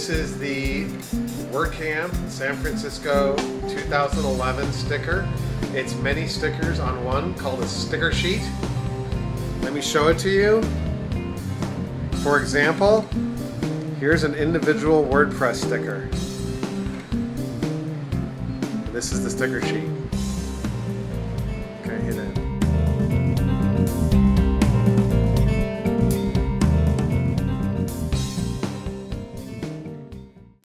This is the WordCamp San Francisco 2011 sticker. It's many stickers on one called a sticker sheet. Let me show it to you. For example, here's an individual WordPress sticker. This is the sticker sheet. Okay, hit it.